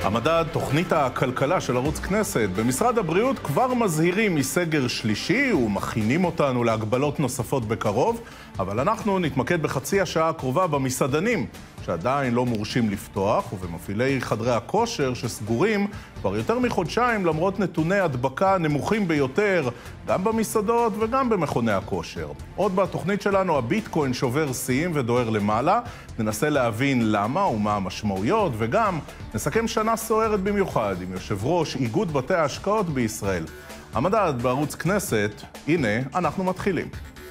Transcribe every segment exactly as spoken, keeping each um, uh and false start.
המדד, תוכנית הכלכלה של ערוץ כנסת. במשרד הבריאות כבר מזהירים מסגר שלישי ומכינים אותנו להגבלות נוספות בקרוב, אבל אנחנו נתמקד בחצי השעה הקרובה במסעדנים, שעדיין לא מורשים לפתוח, ובמפעילי חדרי הכושר שסגורים כבר יותר מחודשיים למרות נתוני הדבקה נמוכים ביותר, גם במסעדות וגם במכוני הכושר. עוד בתוכנית שלנו הביטקוין שובר שיאים ודוהר למעלה, ננסה להבין למה ומה המשמעויות, וגם נסכם שנה סוערת במיוחד עם יושב ראש איגוד בתי ההשקעות בישראל. המדד בערוץ כנסת, הנה אנחנו מתחילים.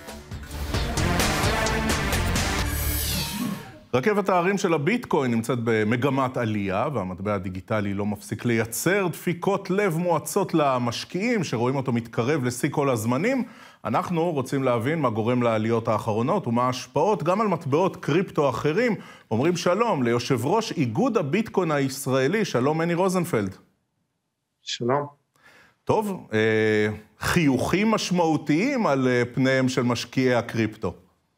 רכבת הערים של הביטקוין נמצאת במגמת עלייה, והמטבע הדיגיטלי לא מפסיק לייצר דפיקות לב מועצות למשקיעים שרואים אותו מתקרב לשיא כל הזמנים. אנחנו רוצים להבין מה גורם לעליות האחרונות ומה ההשפעות גם על מטבעות קריפטו אחרים. אומרים שלום ליושב ראש איגוד הביטקוין הישראלי, שלום מני רוזנפלד. שלום. טוב, חיוכים משמעותיים על פניהם של משקיעי הקריפטו.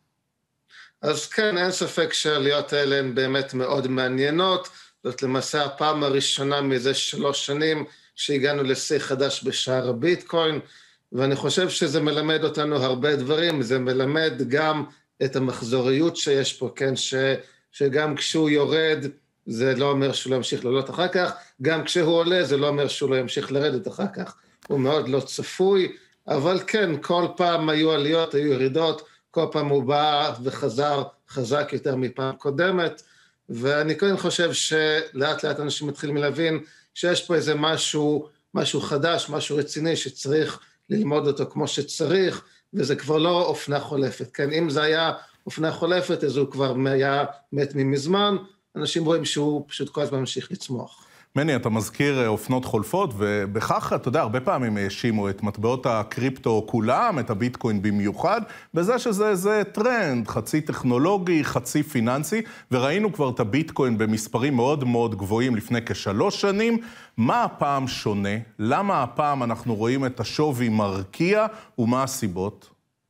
אז כן, אין ספק שהעליות האלה הן באמת מאוד מעניינות. זאת למעשה הפעם הראשונה מזה שלוש שנים שהגענו לשיא חדש בשער הביטקוין, ואני חושב שזה מלמד אותנו הרבה דברים. זה מלמד גם את המחזוריות שיש פה, כן, ש, שגם כשהוא יורד, זה לא אומר שהוא לא ימשיך לעלות אחר כך, גם כשהוא עולה, זה לא אומר שהוא לא ימשיך לרדת אחר כך. הוא מאוד לא צפוי, אבל כן, כל פעם היו עליות, היו ירידות, כל פעם הוא בא וחזר חזק יותר מפעם קודמת, ואני קודם חושב שלאט לאט אנשים מתחילים להבין שיש פה איזה משהו, משהו חדש, משהו רציני שצריך ללמוד אותו כמו שצריך, וזה כבר לא אופנה חולפת. כן, אם זה היה אופנה חולפת, אז הוא כבר היה מת ממזמן, אנשים רואים שהוא פשוט כל הזמן ממשיך לצמוח. מני, אתה מזכיר אופנות חולפות, ובכך, אתה יודע, הרבה פעמים האשימו את מטבעות הקריפטו כולם, את הביטקוין במיוחד, בזה שזה זה טרנד, חצי טכנולוגי, חצי פיננסי, וראינו כבר את הביטקוין במספרים מאוד מאוד גבוהים לפני כשלוש שנים. מה הפעם שונה? למה הפעם אנחנו רואים את השווי מרקיע, ומה הסיבות?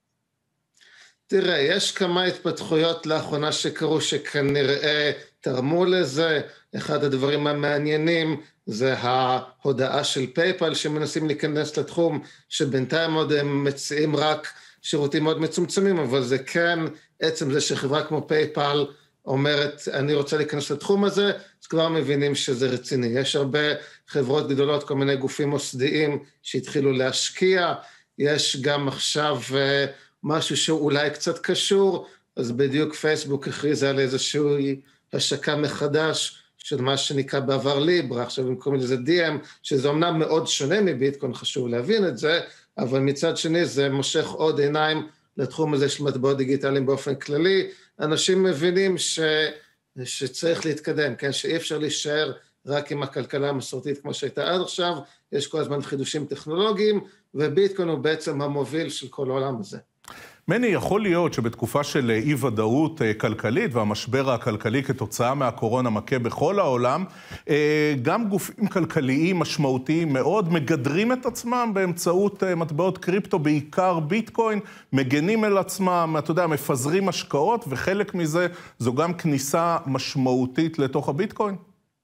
תראה, יש כמה התפתחויות לאחרונה שקרו שכנראה תרמו לזה. אחד הדברים המעניינים זה ההודעה של פייפל שמנסים להיכנס לתחום, שבינתיים עוד הם מציעים רק שירותים מאוד מצומצמים, אבל זה כן עצם זה שחברה כמו פייפל אומרת אני רוצה להיכנס לתחום הזה, אז כבר מבינים שזה רציני. יש הרבה חברות גדולות, כל מיני גופים מוסדיים שהתחילו להשקיע, יש גם עכשיו משהו שאולי קצת קשור, אז בדיוק פייסבוק הכריזה על איזשהו השקה מחדש של מה שנקרא בעבר ליברה, עכשיו הם קוראים לזה די אם, שזה אומנם מאוד שונה מביטקוין, חשוב להבין את זה, אבל מצד שני זה מושך עוד עיניים לתחום הזה של מטבעות דיגיטליים באופן כללי. אנשים מבינים ש... שצריך להתקדם, כן? שאי אפשר להישאר רק עם הכלכלה המסורתית כמו שהייתה עד עכשיו, יש כל הזמן חידושים טכנולוגיים, וביטקוין הוא בעצם המוביל של כל העולם הזה. מני, יכול להיות שבתקופה של אי-ודאות כלכלית והמשבר הכלכלי כתוצאה מהקורונה מכה בכל העולם, גם גופים כלכליים משמעותיים מאוד מגדרים את עצמם באמצעות מטבעות קריפטו, בעיקר ביטקוין, מגנים אל עצמם, אתה יודע, מפזרים השקעות, וחלק מזה זו גם כניסה משמעותית לתוך הביטקוין?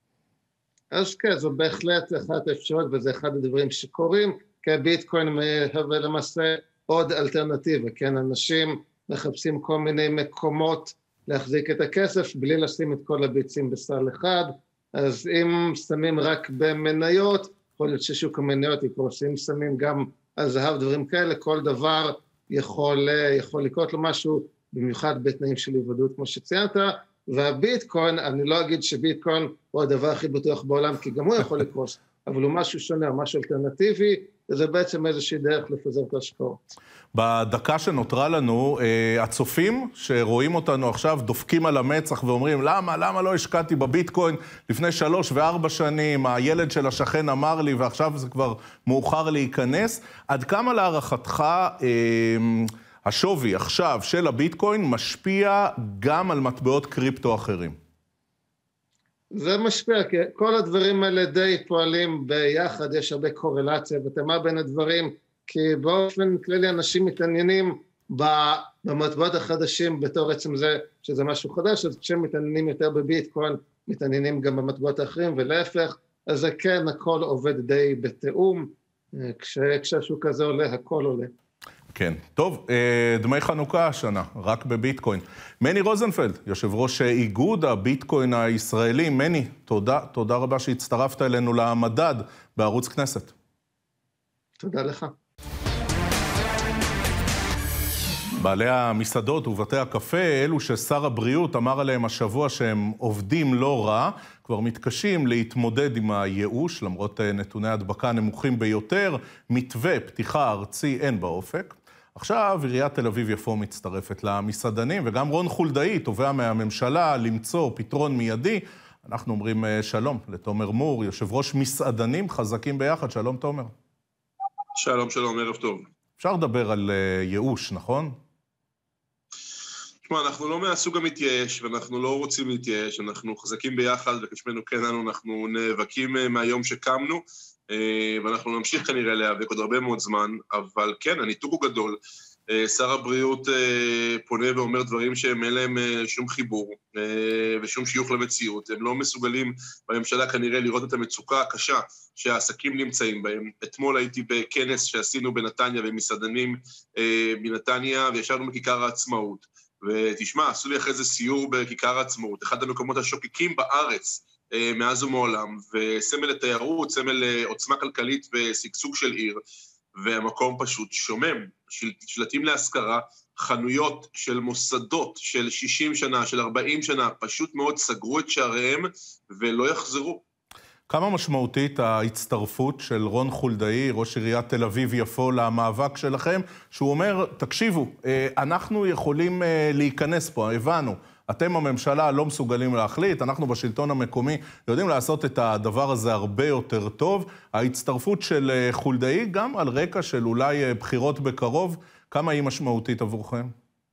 אז כן, זו בהחלט אחת האפשרויות, וזה אחד הדברים שקורים, כי הביטקוין מהווה למעשה עוד אלטרנטיבה, כן, אנשים מחפשים כל מיני מקומות להחזיק את הכסף, בלי לשים את כל הביצים בסל אחד, אז אם שמים רק במניות, יכול להיות ששוק המניות יקרוס, אם שמים גם על זהב, דברים כאלה, כל דבר יכול, יכול לקרות לו משהו, במיוחד בתנאים של עבודות כמו שציינת, והביטקוין, אני לא אגיד שביטקוין הוא הדבר הכי בטוח בעולם, כי גם הוא יכול לקרוס, אבל הוא משהו שונה, משהו אלטרנטיבי, וזה בעצם איזושהי דרך לפזר את ההשקעות. בדקה שנותרה לנו, הצופים שרואים אותנו עכשיו דופקים על המצח ואומרים, למה, למה לא השקעתי בביטקוין לפני שלוש וארבע שנים, הילד של השכן אמר לי, ועכשיו זה כבר מאוחר להיכנס. עד כמה להערכתך השווי עכשיו של הביטקוין משפיע גם על מטבעות קריפטו אחרים? זה משפיע, כי כל הדברים האלה די פועלים ביחד, יש הרבה קורלציה ותאמה בין הדברים, כי באופן כללי אנשים מתעניינים במטבעות החדשים בתור עצם זה שזה משהו חדש, אז כשהם מתעניינים יותר בביטקוין, מתעניינים גם במטבעות האחרים, ולהפך, אז זה כן, הכל עובד די בתאום, כש, כשהשוק הזה עולה, הכל עולה. כן. טוב, דמי חנוכה השנה, רק בביטקוין. מני רוזנפלד, יושב ראש איגוד הביטקוין הישראלי. מני, תודה, תודה רבה שהצטרפת אלינו למדד בערוץ כנסת. תודה לך. בעלי המסעדות ובתי הקפה, אלו ששר הבריאות אמר עליהם השבוע שהם עובדים לא רע, כבר מתקשים להתמודד עם הייאוש, למרות נתוני הדבקה נמוכים ביותר, מתווה פתיחה ארצי אין באופק. עכשיו עיריית תל אביב-יפו מצטרפת למסעדנים, וגם רון חולדאי תובע מהממשלה למצוא פתרון מיידי. אנחנו אומרים שלום לתומר מור, יושב ראש מסעדנים חזקים ביחד. שלום תומר. שלום, שלום, ערב טוב. אפשר לדבר על ייאוש, נכון? תשמע, אנחנו לא מהסוג המתייאש, ואנחנו לא רוצים להתייאש, אנחנו חזקים ביחד, וכשמנו כן לנו, אנחנו נאבקים מהיום שקמנו, ואנחנו נמשיך כנראה להיאבק עוד הרבה מאוד זמן, אבל כן, הניתוק הוא גדול. שר הבריאות פונה ואומר דברים שהם אין להם שום חיבור ושום שיוך למציאות. הם לא מסוגלים בממשלה כנראה לראות את המצוקה הקשה שהעסקים נמצאים בהם. אתמול הייתי בכנס שעשינו בנתניה ומסעדנים מנתניה, וישבנו בכיכר העצמאות. ותשמע, עשו לי אחרי זה סיור בכיכר העצמאות, אחד המקומות השוקקים בארץ מאז ומעולם, וסמל לתיירות, סמל עוצמה כלכלית וסגסוג של עיר, והמקום פשוט שומם, של, שלטים להשכרה, חנויות של מוסדות של שישים שנה, של ארבעים שנה, פשוט מאוד סגרו את שעריהם ולא יחזרו. כמה משמעותית ההצטרפות של רון חולדאי, ראש עיריית תל אביב-יפו, למאבק שלכם, שהוא אומר, תקשיבו, אנחנו יכולים להיכנס פה, הבנו, אתם הממשלה לא מסוגלים להחליט, אנחנו בשלטון המקומי יודעים לעשות את הדבר הזה הרבה יותר טוב. ההצטרפות של חולדאי, גם על רקע של אולי בחירות בקרוב, כמה היא משמעותית עבורכם?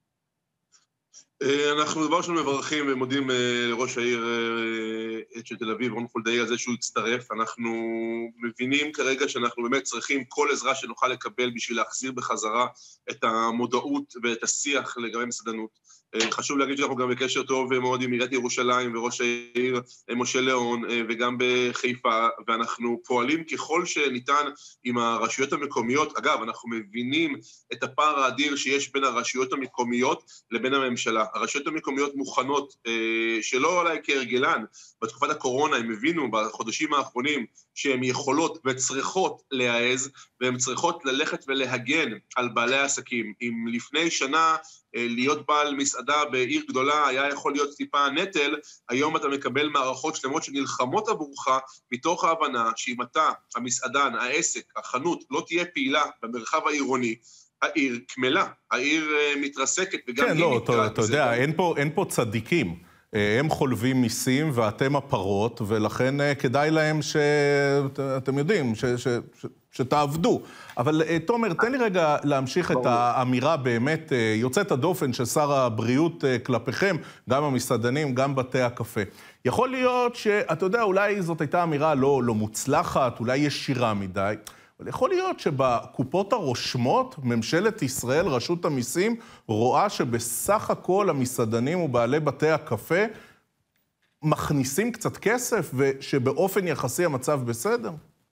אנחנו דבר שלנו מברכים ומודים לראש העיר של תל אביב, רון חולדאי, על זה שהוא הצטרף. אנחנו מבינים כרגע שאנחנו באמת צריכים כל עזרה שנוכל לקבל בשביל להחזיר בחזרה את המודעות ואת השיח לגבי מסעדנות. חשוב להגיד שאנחנו גם בקשר טוב מאוד עם עיריית ירושלים וראש העיר משה ליאון וגם בחיפה, ואנחנו פועלים ככל שניתן עם הרשויות המקומיות. אגב, אנחנו מבינים את הפער האדיר שיש בין הרשויות המקומיות לבין הממשלה. הרשויות המקומיות מוכנות, שלא עליי כהרגלן, בתקופת הקורונה הם הבינו בחודשים האחרונים שהן יכולות וצריכות להעז, והן צריכות ללכת ולהגן על בעלי העסקים. אם לפני שנה להיות בעל מסעדה בעיר גדולה היה יכול להיות טיפה נטל, היום אתה מקבל מערכות שלמות שנלחמות עבורך, מתוך ההבנה שאם אתה, המסעדן, העסק, החנות, לא תהיה פעילה במרחב העירוני, העיר כמלה, העיר מתרסקת וגם כן, היא לא, נקראת. אתה יודע, אין פה, אין פה צדיקים. הם חולבים מיסים ואתם הפרות, ולכן כדאי להם שאתם יודעים, ש, ש, ש, שתעבדו. אבל תומר, תן לי רגע להמשיך את האמירה באמת, יוצאת הדופן של שר הבריאות כלפיכם, גם המסעדנים, גם בתי הקפה. יכול להיות שאתה יודע, אולי זאת הייתה אמירה לא, לא מוצלחת, אולי ישירה מדי, אבל יכול להיות שבקופות הרושמות, ממשלת ישראל, רשות המיסים, רואה שבסך הכל המסעדנים ובעלי בתי הקפה מכניסים קצת כסף, ושבאופן יחסי המצב בסדר?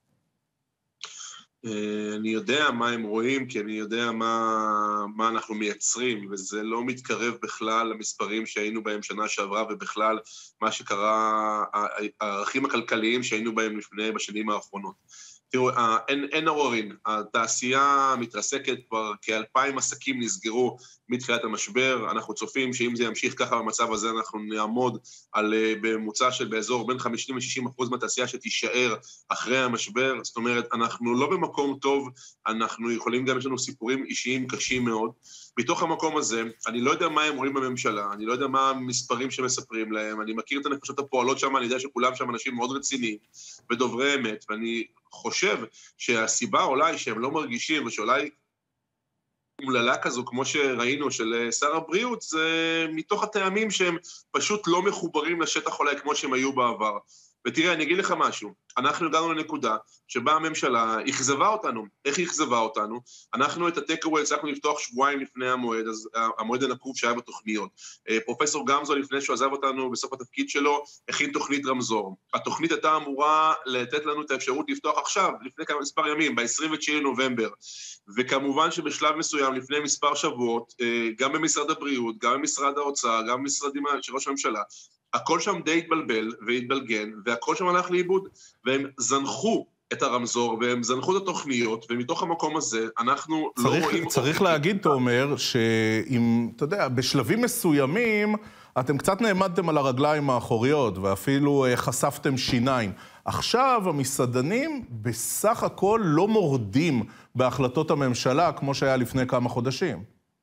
אני יודע מה הם רואים, כי אני יודע מה, מה אנחנו מייצרים, וזה לא מתקרב בכלל למספרים שהיינו בהם שנה שעברה, ובכלל מה שקרה, הערכים הכלכליים שהיינו בהם לפני בשנים האחרונות. תראו, אין, אין עוררין, התעשייה מתרסקת, כבר כאלפיים עסקים נסגרו מתחילת המשבר. אנחנו צופים שאם זה ימשיך ככה במצב הזה, אנחנו נעמוד על בממוצע של באזור בין חמישים ל-שישים אחוז מהתעשייה שתישאר אחרי המשבר. זאת אומרת, אנחנו לא במקום טוב, אנחנו יכולים גם, יש לנו סיפורים אישיים קשים מאוד. בתוך המקום הזה, אני לא יודע מה הם רואים בממשלה, אני לא יודע מה המספרים שמספרים להם, אני מכיר את הנפשות הפועלות שם, אני יודע שכולם שם אנשים מאוד רציניים ודוברי אמת, ואני חושב שהסיבה אולי שהם לא מרגישים, ושאולי מוללה כזו, כמו שראינו, של שר הבריאות, זה מתוך הטעמים שהם פשוט לא מחוברים לשטח אולי כמו שהם היו בעבר. ותראה, אני אגיד לך משהו, אנחנו הגענו לנקודה שבה הממשלה אכזבה אותנו. איך היא אכזבה אותנו? אנחנו את הטקאווי הצלחנו לפתוח שבועיים לפני המועד, אז המועד הנקוב שהיה בתוכניות. פרופסור גמזו, לפני שהוא עזב אותנו בסוף התפקיד שלו, הכין תוכנית רמזור. התוכנית הייתה אמורה לתת לנו את האפשרות לפתוח עכשיו, לפני כמה מספר ימים, ב-עשרים ותשיעי לנובמבר. וכמובן שבשלב מסוים, לפני מספר שבועות, גם במשרד הבריאות, גם במשרד האוצר, גם במשרדים של ראש הממשלה, הכל שם די התבלבל והתבלגן, והכל שם הלך לאיבוד, והם זנחו את הרמזור, והם זנחו את התוכניות, ומתוך המקום הזה אנחנו צריך, לא רואים... צריך להגיד, תומר, שאם, אתה יודע, בשלבים מסוימים, אתם קצת נעמדתם על הרגליים האחוריות, ואפילו חשפתם שיניים. עכשיו המסעדנים בסך הכל לא מורדים בהחלטות הממשלה, כמו שהיה לפני כמה חודשים.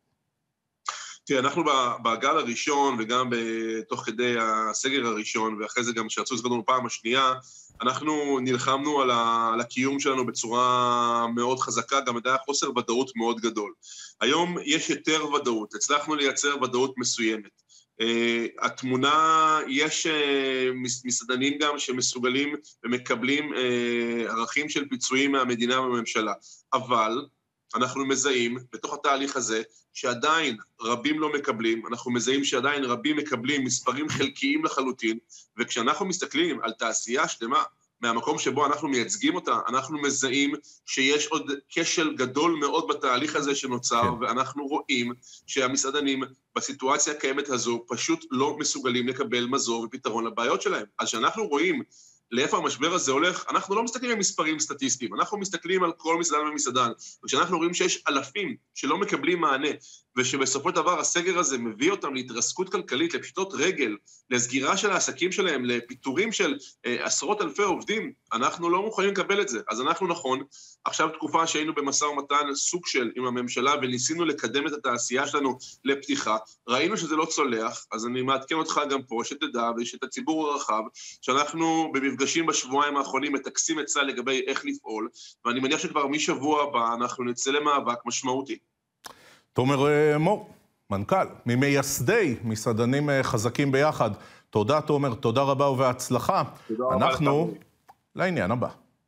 תראה, אנחנו בגל הראשון, וגם בתוך כדי הסגר הראשון, ואחרי זה גם שרצו לסגור לנו פעם השנייה, אנחנו נלחמנו על הקיום שלנו בצורה מאוד חזקה, גם היה חוסר ודאות מאוד גדול. היום יש יותר ודאות, הצלחנו לייצר ודאות מסוימת. Uh, התמונה, יש uh, מסעדנים גם שמסוגלים ומקבלים uh, ערכים של פיצויים מהמדינה ומהממשלה, אבל אנחנו מזהים בתוך התהליך הזה שעדיין רבים לא מקבלים, אנחנו מזהים שעדיין רבים מקבלים מספרים חלקיים לחלוטין, וכשאנחנו מסתכלים על תעשייה שלמה, מהמקום שבו אנחנו מייצגים אותה, אנחנו מזהים שיש עוד כשל גדול מאוד בתהליך הזה שנוצר, כן. ואנחנו רואים שהמסעדנים בסיטואציה הקיימת הזו פשוט לא מסוגלים לקבל מזור ופתרון לבעיות שלהם. אז שאנחנו רואים לאיפה המשבר הזה הולך, אנחנו לא מסתכלים על מספרים סטטיסטיים, אנחנו מסתכלים על כל מסעדן ומסעדן, וכשאנחנו רואים שיש אלפים שלא מקבלים מענה, ושבסופו של דבר הסגר הזה מביא אותם להתרסקות כלכלית, לפשיטות רגל, לסגירה של העסקים שלהם, לפיטורים של אה, עשרות אלפי עובדים, אנחנו לא מוכנים לקבל את זה. אז אנחנו נכון, עכשיו תקופה שהיינו במשא ומתן סוג של עם הממשלה, וניסינו לקדם את התעשייה שלנו לפתיחה, ראינו שזה לא צולח, אז אני מעדכן אותך גם פה, שתדע, ושאת הציבור הרחב, שאנחנו במפגשים בשבועיים האחרונים מטקסים עצה לגבי איך לפעול, ואני מניח שכבר משבוע הבא אנחנו נצא למאבק משמעותי. תומר מור, מנכ"ל, ממייסדי מסעדנים חזקים ביחד. תודה, תומר, תודה רבה ובהצלחה. תודה רבה. אנחנו רבה. לעניין הבא.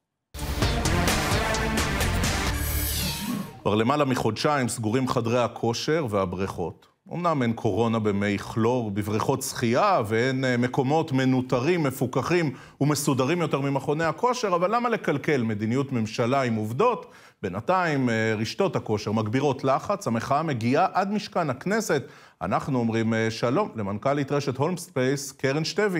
כבר למעלה מחודשיים סגורים חדרי הכושר והבריכות. אמנם אין קורונה במי כלור, בבריכות שחייה, ואין מקומות מנותרים, מפוקחים ומסודרים יותר ממכוני הכושר, אבל למה לקלקל מדיניות ממשלה עם עובדות? בינתיים רשתות הכושר מגבירות לחץ, המחאה מגיעה עד משכן הכנסת. אנחנו אומרים שלום למנכ"לית רשת הולמספייס, קרן שטבי.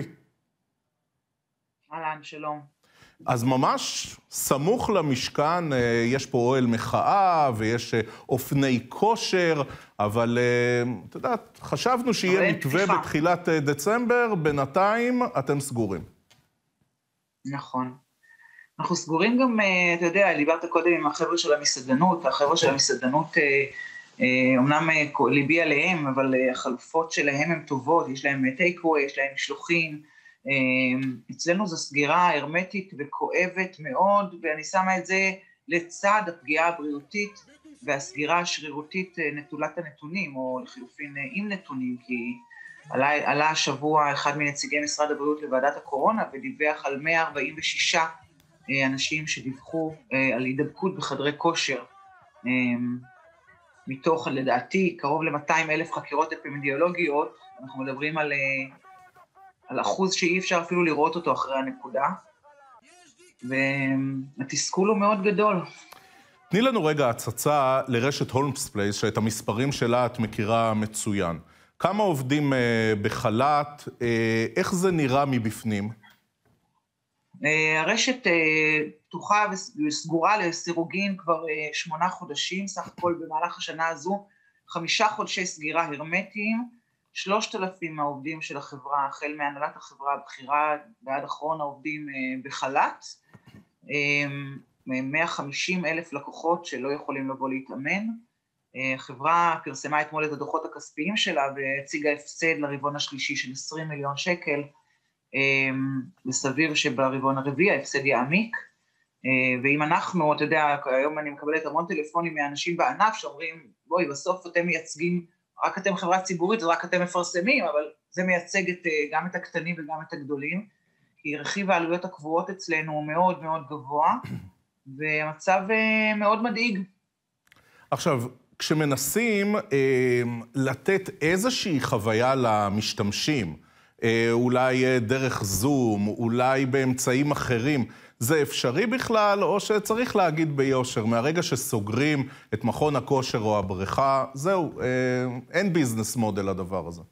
אהלן, שלום. אז ממש סמוך למשכן יש פה אוהל מחאה ויש אופני כושר, אבל אתה יודע, חשבנו שיהיה מתווה בתחילת דצמבר, בינתיים אתם סגורים. נכון. אנחנו סגורים גם, אתה יודע, דיברת קודם עם החבר'ה של המסעדנות, החבר'ה של המסעדנות, אמנם ליבי עליהם, אבל החלופות שלהם הן טובות, יש להם טייקווי, יש להם משלוחים, אצלנו זו סגירה הרמטית וכואבת מאוד, ואני שמה את זה לצד הפגיעה הבריאותית והסגירה השרירותית נטולת הנתונים, או לחילופין עם נתונים, כי עלה, עלה השבוע אחד מנציגי משרד הבריאות לוועדת הקורונה, ודיווח על מאה ארבעים ושישה אנשים שדיווחו על הידבקות בחדרי כושר, מתוך, לדעתי, קרוב ל-מאתיים אלף חקירות אפידמיולוגיות, אנחנו מדברים על... על אחוז שאי אפשר אפילו לראות אותו אחרי הנקודה, והתסכול הוא מאוד גדול. תני לנו רגע הצצה לרשת הולמספלייס, שאת המספרים שלה את מכירה מצוין. כמה עובדים בחל"ת, איך זה נראה מבפנים? הרשת פתוחה וסגורה לסירוגין כבר שמונה חודשים, סך הכל במהלך השנה הזו, חמישה חודשי סגירה הרמטיים, שלושת אלפים מהעובדים של החברה, החל מהנהלת החברה הבכירה ועד אחרון העובדים בחל"ת, מאה וחמישים אלף לקוחות שלא יכולים לבוא להתאמן. החברה פרסמה אתמול את הדוחות הכספיים שלה והציגה הפסד לרבעון השלישי של עשרים מיליון שקל, וסביר שברבעון הרביעי ההפסד יעמיק, ואם אנחנו, אתה יודע, היום אני מקבלת המון טלפונים מאנשים בענף שאומרים, בואי, בסוף אתם מייצגים, רק אתם חברה ציבורית, רק אתם מפרסמים, אבל זה מייצג את, גם את הקטנים וגם את הגדולים, כי רכיב העלויות הקבועות אצלנו הוא מאוד מאוד גבוה, והמצב מאוד מדאיג. עכשיו, כשמנסים אה, לתת איזושהי חוויה למשתמשים, אה, אולי דרך זום, אולי באמצעים אחרים, זה אפשרי בכלל, או שצריך להגיד ביושר, מהרגע שסוגרים את מכון הכושר או הבריכה, זהו, אה, אין ביזנס מודל לדבר הזה.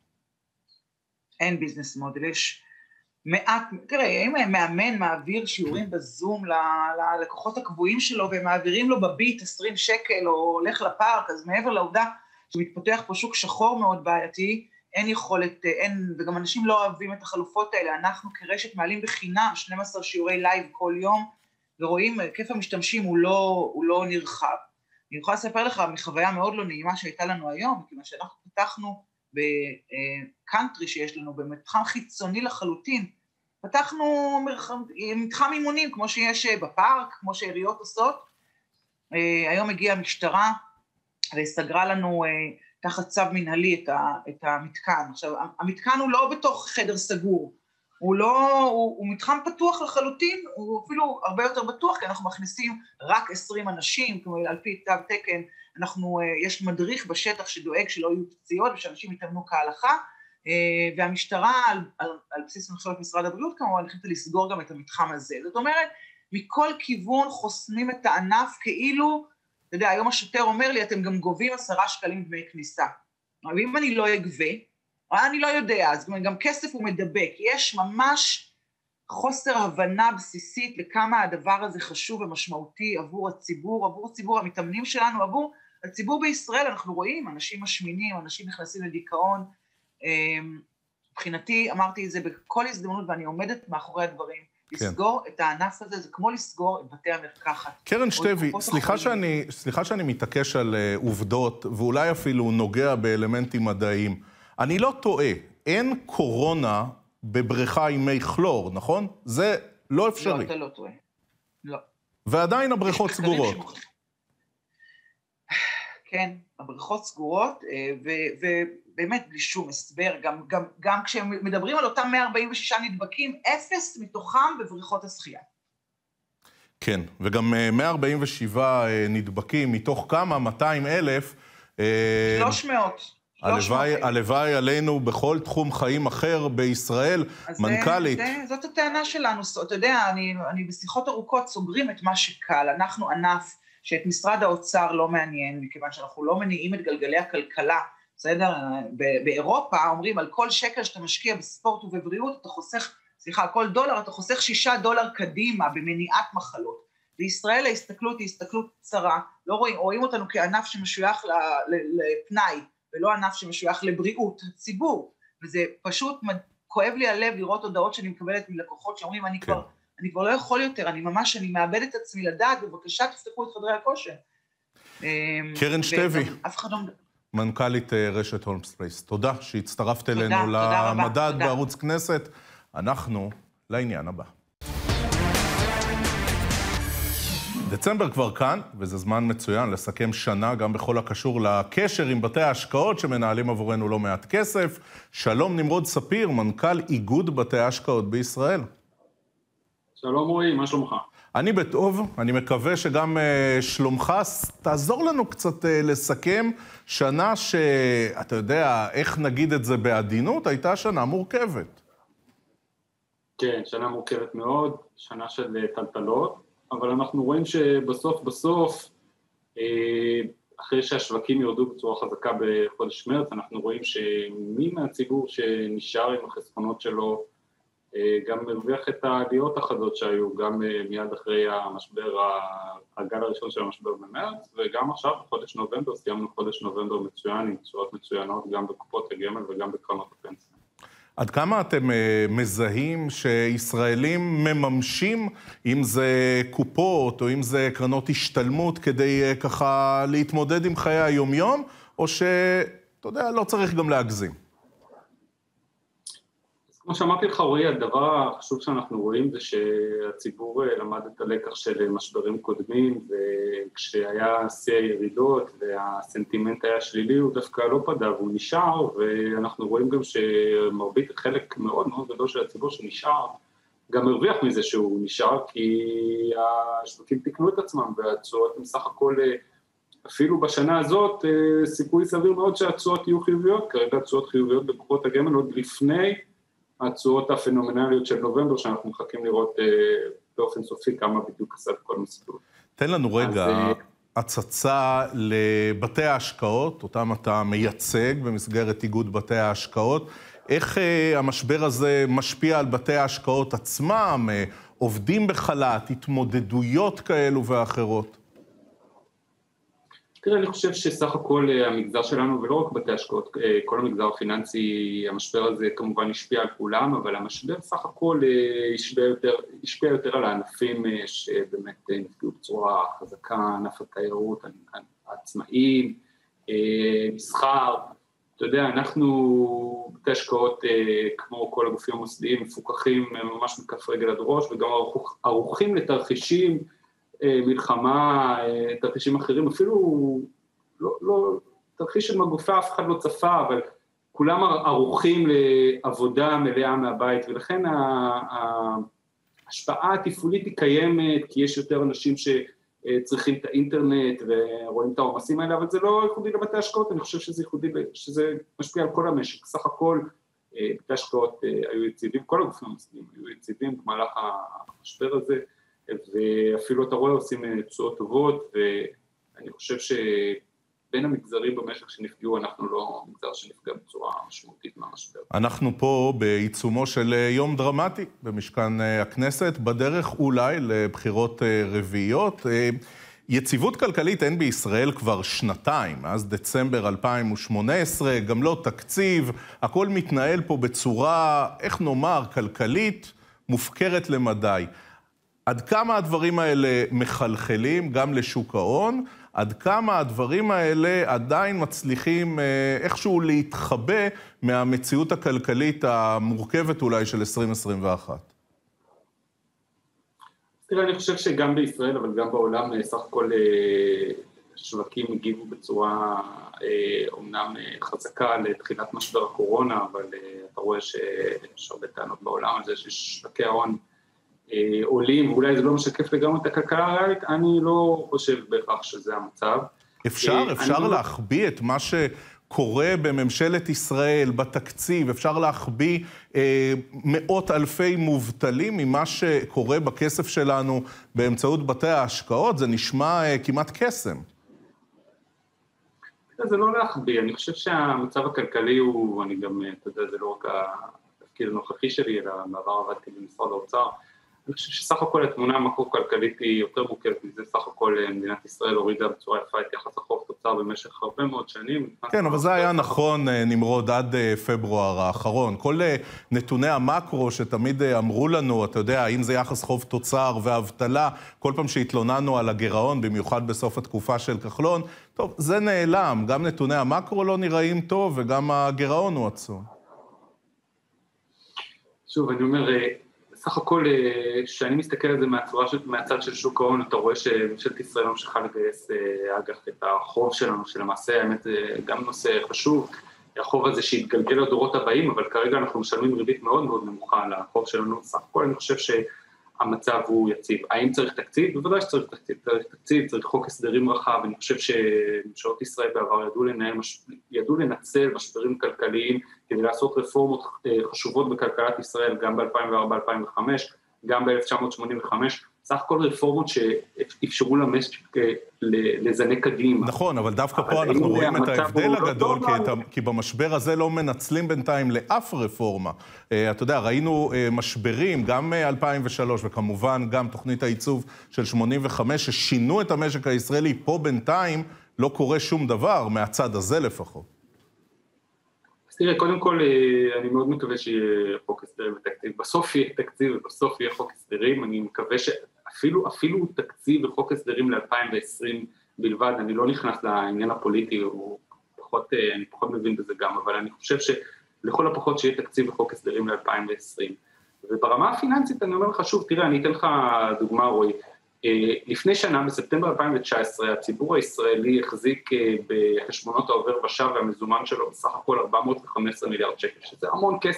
אין ביזנס מודל, יש מעט, תראה, אם מאמן מעביר שיעורים בזום ללקוחות הקבועים שלו, ומעבירים לו בביט עשרים שקל, או הולך לפארק, אז מעבר לעובדה שמתפתח פה שוק שחור מאוד בעייתי, אין יכולת, אין, וגם אנשים לא אוהבים את החלופות האלה, אנחנו כרשת מעלים בחינם שנים עשר שיעורי לייב כל יום, ורואים, היקף המשתמשים הוא לא, הוא לא נרחב. אני יכולה לספר לך מחוויה מאוד לא נעימה שהייתה לנו היום, כיוון שאנחנו פתחנו בקאנטרי שיש לנו, במתחם חיצוני לחלוטין, פתחנו מתחם אימונים, כמו שיש בפארק, כמו שעיריות עושות. היום הגיעה המשטרה, וסגרה לנו תחת צו מנהלי את המתקן. עכשיו, המתקן הוא לא בתוך חדר סגור, הוא לא, הוא, הוא מתחם פתוח לחלוטין, הוא אפילו הרבה יותר בטוח, כי אנחנו מכניסים רק עשרים אנשים, כמו על פי תו תקן, אנחנו, יש מדריך בשטח שדואג שלא יהיו פציעות, ושאנשים יתאמנו כהלכה, והמשטרה, על, על, על בסיס הנחיות משרד הבריאות, כמובן, החליטה לסגור גם את המתחם הזה. זאת אומרת, מכל כיוון חוסמים את הענף, כאילו, אתה יודע, היום השוטר אומר לי, אתם גם גובים עשרה שקלים דמי כניסה. אבל אם אני לא אגבה, אני לא יודע, אז גם כסף הוא מדבק. יש ממש חוסר הבנה בסיסית לכמה הדבר הזה חשוב ומשמעותי עבור הציבור, עבור ציבור המתאמנים שלנו, עבור הציבור בישראל. אנחנו רואים, אנשים משמינים, אנשים נכנסים לדיכאון. מבחינתי, אמרתי את זה בכל הזדמנות, ואני עומדת מאחורי הדברים. לסגור את הענף הזה, זה כמו לסגור את בתי המרקחת. קרן שטבי, סליחה שאני, סליחה שאני מתעקש על עובדות, ואולי אפילו נוגע באלמנטים מדעיים. אני לא טועה, אין קורונה בבריכה עם מי כלור, נכון? זה לא אפשרי. לא, אתה לא טועה. לא. ועדיין הבריכות סגורות. כן, הבריכות סגורות, ובאמת בלי שום הסבר, גם, גם, גם כשמדברים על אותם מאה ארבעים ושישה נדבקים, אפס מתוכם בבריכות השחייה. כן, וגם מאה ארבעים ושבעה נדבקים, מתוך כמה? מאתיים אלף. שלוש מאות. הלוואי, הלוואי עלינו בכל תחום חיים אחר בישראל, מנכ"לית. זה, זאת הטענה שלנו, אתה יודע, אני, אני בשיחות ארוכות סוגרים את מה שקל, אנחנו ענף שאת משרד האוצר לא מעניין, מכיוון שאנחנו לא מניעים את גלגלי הכלכלה, בסדר? באירופה אומרים, על כל שקל שאתה משקיע בספורט ובבריאות, אתה חוסך, סליחה, כל דולר, אתה חוסך שישה דולר קדימה במניעת מחלות. בישראל ההסתכלות היא הסתכלות קצרה, לא רואים, רואים אותנו כענף שמשוייך לפנאי, ולא ענף שמשוייך לבריאות הציבור, וזה פשוט כואב לי הלב לראות הודעות שאני מקבלת מלקוחות שאומרים, אני כבר, אני כבר לא יכול יותר, אני ממש, אני מאבד את עצמי לדעת, בבקשה תפתחו את חדרי הכושר. קרן שטבי, אף אחד לא... מנכ"לית רשת הולמס פלייס, תודה שהצטרפת אלינו למדד בערוץ כנסת. אנחנו לעניין הבא. דצמבר כבר כאן, וזה זמן מצוין לסכם שנה גם בכל הקשור לקשר עם בתי ההשקעות שמנהלים עבורנו לא מעט כסף. שלום נמרוד ספיר, מנכ"ל איגוד בתי ההשקעות בישראל. שלום רועי, מה שלומך? אני בטוב, אני מקווה שגם uh, שלומך, תעזור לנו קצת uh, לסכם שנה שאתה יודע, איך נגיד את זה בעדינות, הייתה שנה מורכבת. כן, שנה מורכבת מאוד, שנה של טלטלות, אבל אנחנו רואים שבסוף בסוף, אחרי שהשווקים יורדו בצורה חזקה בחודש מרץ, אנחנו רואים שמי מהציבור שנשאר עם החסכונות שלו, גם מרוויח את העליות החדות שהיו, גם מיד אחרי המשבר, הגל הראשון של המשבר במרץ, וגם עכשיו בחודש נובמבר, סיימנו חודש נובמבר מצוין, עם תשואות מצוינות גם בקופות הגמל וגם בקרנות הפנסיה. עד כמה אתם מזהים שישראלים מממשים, אם זה קופות או אם זה קרנות השתלמות, כדי ככה להתמודד עם חיי היומיום, או שאתה יודע, לא צריך גם להגזים? כמו שאמרתי לך, רועי, הדבר החשוב שאנחנו רואים זה שהציבור למד את הלקח של משברים קודמים, וכשהיה שיא הירידות והסנטימנט היה שלילי, הוא דווקא לא פדה והוא נשאר, ואנחנו רואים גם שמרבית חלק מאוד מאוד גדול של הציבור שנשאר, גם הרוויח מזה שהוא נשאר, כי השווקים תקנו את עצמם, והתשואות הם סך הכל, אפילו בשנה הזאת, סיכוי סביר מאוד שהתשואות יהיו חיוביות, כרגע התשואות חיוביות בקופות הגמל עוד לפני התשואות הפנומנליות של נובמבר, שאנחנו מחכים לראות באופן סופי כמה בדיוק עשה את כל מסלול. תן לנו רגע אז, הצצה לבתי ההשקעות, אותם אתה מייצג במסגרת איגוד בתי ההשקעות, איך המשבר הזה משפיע על בתי ההשקעות עצמם, עובדים בחל"ת, התמודדויות כאלו ואחרות? תראה, אני חושב שסך הכל המגזר שלנו, ולא רק בתי השקעות, כל המגזר הפיננסי, המשבר הזה כמובן השפיע על כולם, אבל המשבר סך הכל השפיע יותר, השפיע יותר על הענפים שבאמת נפגעו בצורה חזקה, ענף התיירות, העצמאים, מסחר. אתה יודע, אנחנו בתי השקעות, כמו כל הגופים המוסדיים, מפוקחים ממש מכף רגל עד ראש, וגם ערוכים לתרחישים, מלחמה, תרחישים אחרים, אפילו לא, לא, תרחיש של מגופה אף אחד לא צפה, אבל כולם ערוכים לעבודה מלאה מהבית, ולכן ההשפעה התפעולית היא קיימת, כי יש יותר אנשים שצריכים את האינטרנט ורואים את העומסים האלה, אבל זה לא ייחודי לבתי השקעות, אני חושב שזה ייחודי, שזה משפיע על כל המשק. סך הכל בתי השקעות היו יציבים, כל הגופים המוסדיים היו יציבים במהלך המשבר הזה, ואפילו אתה רואה עושים תשואות טובות, ואני חושב שבין המגזרים במשק שנפגעו, אנחנו לא מגזר שנפגע בצורה משמעותית מהמשבר. אנחנו פה בעיצומו של יום דרמטי במשכן הכנסת, בדרך אולי לבחירות רביעיות. יציבות כלכלית אין בישראל כבר שנתיים, מאז דצמבר אלפיים ושמונה עשרה, גם לא תקציב, הכל מתנהל פה בצורה, איך נאמר, כלכלית, מופקרת למדי. עד כמה הדברים האלה מחלחלים גם לשוק ההון, עד כמה הדברים האלה עדיין מצליחים איכשהו להתחבא מהמציאות הכלכלית המורכבת אולי של עשרים עשרים ואחת? תראה, אני חושב שגם בישראל, אבל גם בעולם, סך הכל שווקים הגיבו בצורה אומנם חזקה לתחילת משבר הקורונה, אבל אתה רואה שיש הרבה טענות בעולם על זה ששווקי ההון עולים, ואולי זה לא משקף לגמרי את הכלכלה הריאלית, אני לא חושב בהכרח שזה המצב. אפשר, אפשר להחביא את מה שקורה בממשלת ישראל, בתקציב, אפשר להחביא אה, מאות אלפי מובטלים ממה שקורה בכסף שלנו באמצעות בתי ההשקעות, זה נשמע אה, כמעט קסם. זה לא להחביא, אני חושב שהמצב הכלכלי הוא, אני גם, אתה יודע, זה לא רק התפקיד הנוכחי שלי, אלא בעבר עבדתי במשרד האוצר, אני חושב שסך הכל התמונה המקרו-כלכלית היא יותר מורכבת מזה, סך הכל מדינת ישראל הורידה בצורה יפה את יחס החוב תוצר במשך הרבה מאוד שנים. כן, אבל זה היה נכון, נמרוד, עד פברואר האחרון. כל נתוני המקרו שתמיד אמרו לנו, אתה יודע, האם זה יחס חוב תוצר והאבטלה, כל פעם שהתלוננו על הגירעון, במיוחד בסוף התקופה של כחלון, טוב, זה נעלם, גם נתוני המקרו לא נראים טוב וגם הגירעון הוא עצום. שוב, אני אומר, סך הכל, כשאני מסתכל על זה מהצורה, מהצד של שוק ההון, אתה רואה שממשלת ישראל ממשיכה לגייס אג"ח את החוב שלנו, שלמעשה האמת גם נושא חשוב, החוב הזה שהתגלגל לדורות הבאים, אבל כרגע אנחנו משלמים ריבית מאוד מאוד נמוכה על החוב שלנו, סך הכל אני חושב שהמצב הוא יציב. האם צריך תקציב? בוודאי שצריך תקציב, צריך תקציב, צריך חוק הסדרים רחב, אני חושב שממשלות ישראל בעבר ידעו לנהל, ידעו לנצל משברים כלכליים, כדי לעשות רפורמות חשובות בכלכלת ישראל, גם ב-אלפיים וארבע אלפיים וחמש, גם ב-אלף תשע מאות שמונים וחמש, סך הכל רפורמות שאפשרו למשק לזנק קדימה. נכון, אבל דווקא פה אנחנו רואים את ההבדל הגדול, כי במשבר הזה לא מנצלים בינתיים לאף רפורמה. אתה יודע, ראינו משברים, גם אלפיים ושלוש, וכמובן גם תוכנית העיצוב של שמונים וחמש, ששינו את המשק הישראלי, פה בינתיים לא קורה שום דבר, מהצד הזה לפחות. תראה, קודם כל, אני מאוד מקווה שיהיה חוק הסדרים ותקציב. בסוף יהיה תקציב ובסוף יהיה חוק הסדרים. אני מקווה שאפילו אפילו תקציב וחוק הסדרים ל-אלפיים ועשרים בלבד, אני לא נכנס לעניין הפוליטי, הוא פחות, אני פחות מבין בזה גם, אבל אני חושב שלכל הפחות שיהיה תקציב וחוק הסדרים ל-אלפיים ועשרים. וברמה הפיננסית אני אומר לך שוב, תראה, אני אתן לך דוגמה, רועי. לפני שנה, בספטמבר אלפיים ותשע עשרה, הציבור הישראלי החזיק בחשבונות העובר ושב והמזומן שלו בסך הכל ארבע מאות וחמש עשרה מיליארד שקל, שזה המון כסף,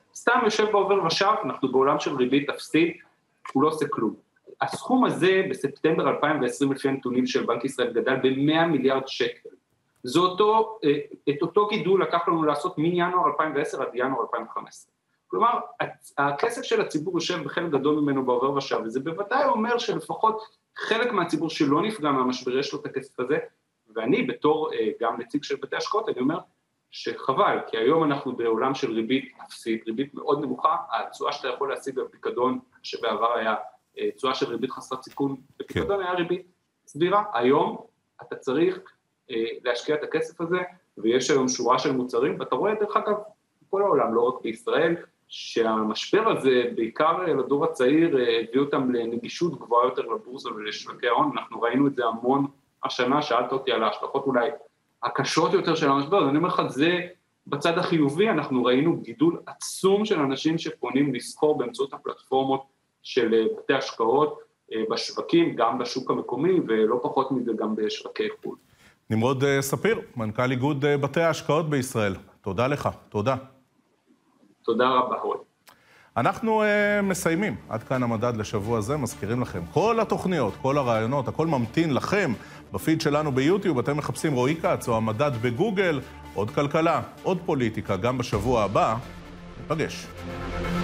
סתם יושב בעובר ושב, אנחנו בעולם של ריבית אפסית, הוא לא עושה כלום. הסכום הזה בספטמבר אלפיים ועשרים לפי הנתונים של בנק ישראל גדל ב-מאה מיליארד שקל. זה אותו, את אותו גידול לקח לנו לעשות מינואר אלפיים ועשר עד ינואר אלפיים וחמש עשרה. כלומר, הכסף של הציבור יושב בחלק גדול ממנו בעובר ושב, וזה בוודאי אומר שלפחות חלק מהציבור שלא נפגע מהמשבר יש לו את הכסף הזה, ואני בתור גם נציג של בתי השקעות, אני אומר שחבל, כי היום אנחנו בעולם של ריבית אפסית, ריבית מאוד נמוכה, התשואה שאתה יכול להשיג בפיקדון, שבעבר היה תשואה של ריבית חסרת סיכון, בפיקדון היה ריבית סבירה, היום אתה צריך להשקיע את הכסף הזה, ויש היום שורה של מוצרים, ואתה רואה דרך אגב, בכל העולם, לא רק בישראל, שהמשבר הזה, בעיקר לדור הצעיר, הביא אותם לנגישות גבוהה יותר לבורסה ולשווקי ההון, אנחנו ראינו את זה המון השנה, שאלת אותי על ההשלכות אולי הקשות יותר של המשבר, אני אומר לך, זה בצד החיובי, אנחנו ראינו גידול עצום של אנשים שפונים לסחור באמצעות הפלטפורמות של בתי השקעות בשווקים, גם בשוק המקומי, ולא פחות מזה גם בשווקי חו"ל. נמרוד ספיר, מנכ"ל איגוד בתי ההשקעות בישראל. תודה לך, תודה. תודה רבה, רועי. אנחנו uh, מסיימים. עד כאן המדד לשבוע הזה, מזכירים לכם. כל התוכניות, כל הרעיונות, הכל ממתין לכם. בפיד שלנו ביוטיוב אתם מחפשים רועי כץ או המדד בגוגל. עוד כלכלה, עוד פוליטיקה, גם בשבוע הבא. נפגש.